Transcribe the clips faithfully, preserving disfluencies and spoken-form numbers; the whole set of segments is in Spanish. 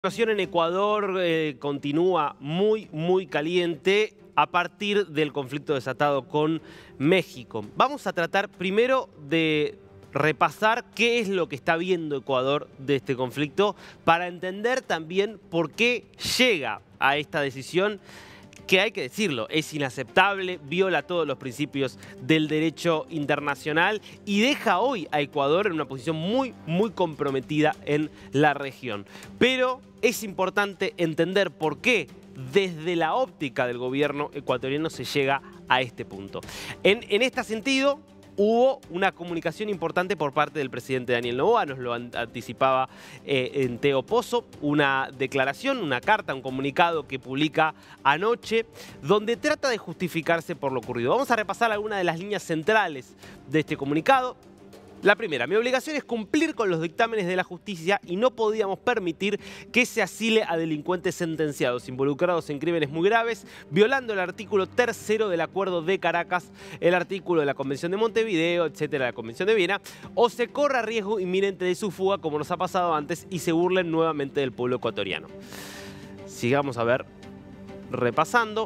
La situación en Ecuador eh, continúa muy, muy caliente a partir del conflicto desatado con México. Vamos a tratar primero de repasar qué es lo que está viendo Ecuador de este conflicto para entender también por qué llega a esta decisión que, hay que decirlo, es inaceptable, viola todos los principios del derecho internacional y deja hoy a Ecuador en una posición muy, muy comprometida en la región. Pero es importante entender por qué desde la óptica del gobierno ecuatoriano se llega a este punto. En, en este sentido, hubo una comunicación importante por parte del presidente Daniel Noboa, nos lo anticipaba eh, en Teo Pozo, una declaración, una carta, un comunicado que publica anoche, donde trata de justificarse por lo ocurrido. Vamos a repasar algunas de las líneas centrales de este comunicado. La primera, mi obligación es cumplir con los dictámenes de la justicia y no podíamos permitir que se asile a delincuentes sentenciados, involucrados en crímenes muy graves, violando el artículo tercero del Acuerdo de Caracas, el artículo de la Convención de Montevideo, etcétera, la Convención de Viena, o se corra riesgo inminente de su fuga, como nos ha pasado antes, y se burlen nuevamente del pueblo ecuatoriano. Sigamos a ver, repasando.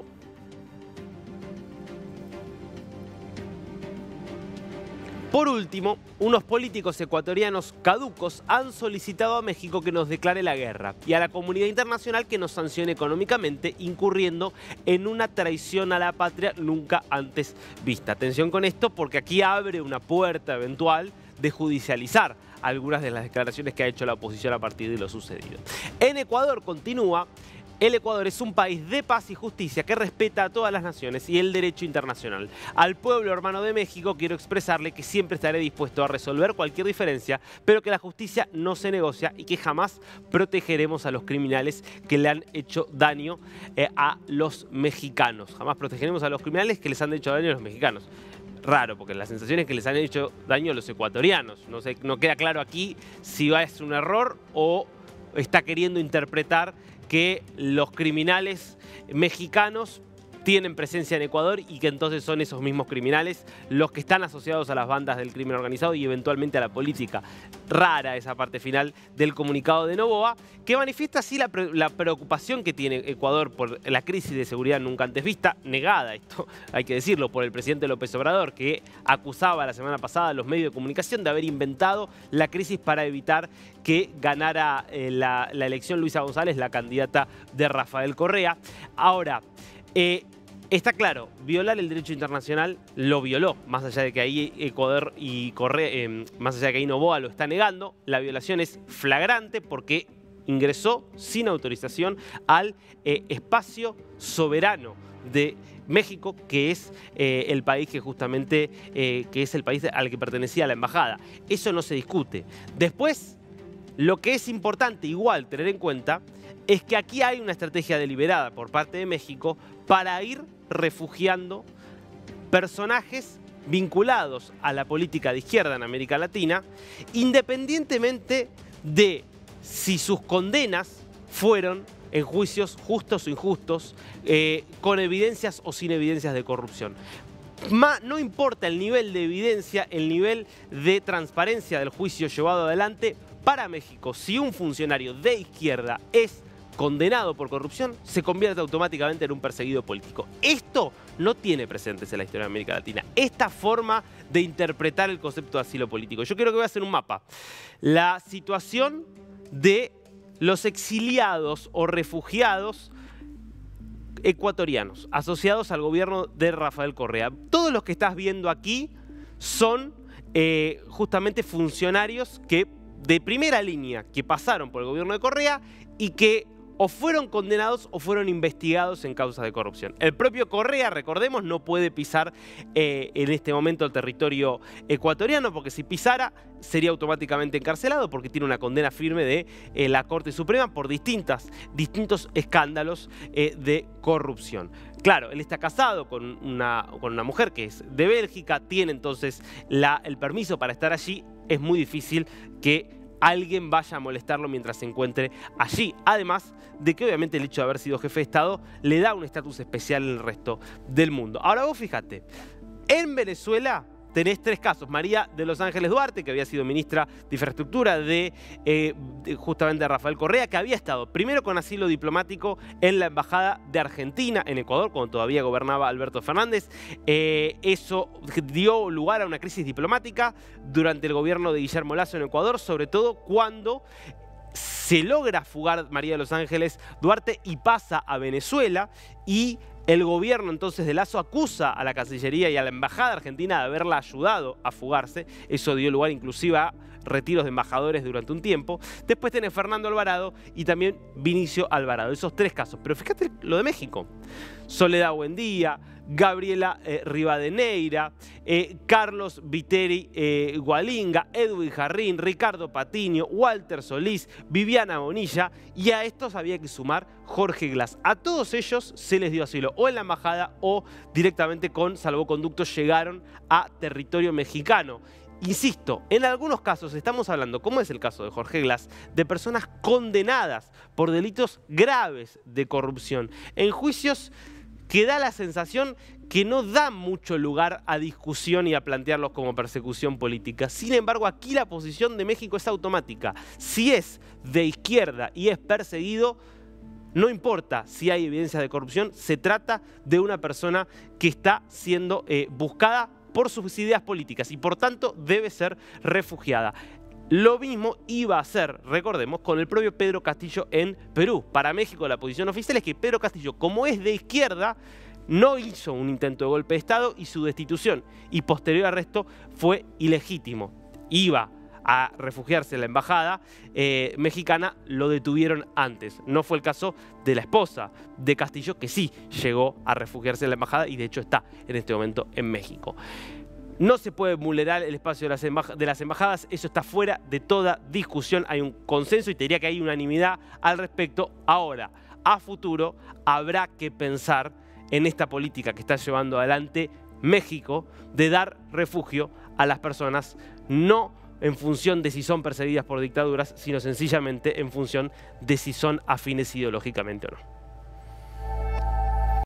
Por último, unos políticos ecuatorianos caducos han solicitado a México que nos declare la guerra y a la comunidad internacional que nos sancione económicamente, incurriendo en una traición a la patria nunca antes vista. Atención con esto, porque aquí abre una puerta eventual de judicializar algunas de las declaraciones que ha hecho la oposición a partir de lo sucedido. En Ecuador continúa. El Ecuador es un país de paz y justicia que respeta a todas las naciones y el derecho internacional. Al pueblo hermano de México quiero expresarle que siempre estaré dispuesto a resolver cualquier diferencia, pero que la justicia no se negocia y que jamás protegeremos a los criminales que le han hecho daño eh, a los mexicanos. Jamás protegeremos a los criminales que les han hecho daño a los mexicanos. Raro, porque la sensación es que les han hecho daño a los ecuatorianos. No sé, no queda claro aquí si va a ser un error o está queriendo interpretar que los criminales mexicanos tienen presencia en Ecuador y que entonces son esos mismos criminales los que están asociados a las bandas del crimen organizado y eventualmente a la política. Rara esa parte final del comunicado de Noboa, que manifiesta así la, pre la preocupación que tiene Ecuador por la crisis de seguridad nunca antes vista, negada, esto hay que decirlo, por el presidente López Obrador, que acusaba la semana pasada a los medios de comunicación de haber inventado la crisis para evitar que ganara eh, la, la elección Luisa González, la candidata de Rafael Correa. Ahora, eh, está claro, violar el derecho internacional lo violó, más allá de que ahí Ecuador y Correa, eh, más allá de que ahí Noboa lo está negando, la violación es flagrante porque ingresó sin autorización al eh, espacio soberano de México, que es eh, el país que justamente, eh, que es el país al que pertenecía la embajada. Eso no se discute. Después, lo que es importante igual tener en cuenta es que aquí hay una estrategia deliberada por parte de México para ir refugiando personajes vinculados a la política de izquierda en América Latina, independientemente de si sus condenas fueron en juicios justos o injustos, eh, con evidencias o sin evidencias de corrupción. Ma, no importa el nivel de evidencia, el nivel de transparencia del juicio llevado adelante, para México, si un funcionario de izquierda es condenado por corrupción, se convierte automáticamente en un perseguido político. Esto no tiene precedentes en la historia de América Latina. Esta forma de interpretar el concepto de asilo político. Yo creo que voy a hacer un mapa. La situación de los exiliados o refugiados ecuatorianos asociados al gobierno de Rafael Correa. Todos los que estás viendo aquí son eh, justamente funcionarios que de primera línea que pasaron por el gobierno de Correa y que o fueron condenados o fueron investigados en causas de corrupción. El propio Correa, recordemos, no puede pisar eh, en este momento el territorio ecuatoriano, porque si pisara sería automáticamente encarcelado porque tiene una condena firme de eh, la Corte Suprema por distintas, distintos escándalos eh, de corrupción. Claro, él está casado con una, con una mujer que es de Bélgica, tiene entonces la, el permiso para estar allí. Es muy difícil que alguien vaya a molestarlo mientras se encuentre allí. Además de que obviamente el hecho de haber sido jefe de Estado le da un estatus especial en el resto del mundo. Ahora vos fíjate, en Venezuela tenés tres casos. María de Los Ángeles Duarte, que había sido ministra de Infraestructura de, eh, de justamente de Rafael Correa, que había estado primero con asilo diplomático en la Embajada de Argentina en Ecuador, cuando todavía gobernaba Alberto Fernández. Eh, eso dio lugar a una crisis diplomática durante el gobierno de Guillermo Lasso en Ecuador, sobre todo cuando se logra fugar María de Los Ángeles Duarte y pasa a Venezuela, y el gobierno entonces de Lasso acusa a la Cancillería y a la Embajada Argentina de haberla ayudado a fugarse. Eso dio lugar inclusive a retiros de embajadores durante un tiempo. Después tenés Fernando Alvarado y también Vinicio Alvarado. Esos tres casos. Pero fíjate lo de México. Soledad Buendía, Gabriela eh, Rivadeneira, eh, Carlos Viteri eh, Gualinga, Edwin Jarrín, Ricardo Patiño, Walter Solís, Viviana Bonilla, y a estos había que sumar Jorge Glass. A todos ellos se les dio asilo o en la embajada o directamente con salvoconducto llegaron a territorio mexicano. Insisto, en algunos casos estamos hablando, como es el caso de Jorge Glass, de personas condenadas por delitos graves de corrupción, en juicios que da la sensación que no dan mucho lugar a discusión y a plantearlos como persecución política. Sin embargo, aquí la posición de México es automática. Si es de izquierda y es perseguido, no importa si hay evidencias de corrupción, se trata de una persona que está siendo eh, buscada por sus ideas políticas y por tanto debe ser refugiada. Lo mismo iba a hacer, recordemos, con el propio Pedro Castillo en Perú. Para México la posición oficial es que Pedro Castillo, como es de izquierda, no hizo un intento de golpe de Estado y su destitución y posterior arresto fue ilegítimo. Iba a refugiarse en la embajada eh, mexicana, lo detuvieron antes. No fue el caso de la esposa de Castillo, que sí llegó a refugiarse en la embajada y de hecho está en este momento en México. No se puede vulnerar el espacio de las, embaj de las embajadas, eso está fuera de toda discusión. Hay un consenso y te diría que hay unanimidad al respecto. Ahora, a futuro, habrá que pensar en esta política que está llevando adelante México de dar refugio a las personas, no en función de si son perseguidas por dictaduras, sino sencillamente en función de si son afines ideológicamente o no.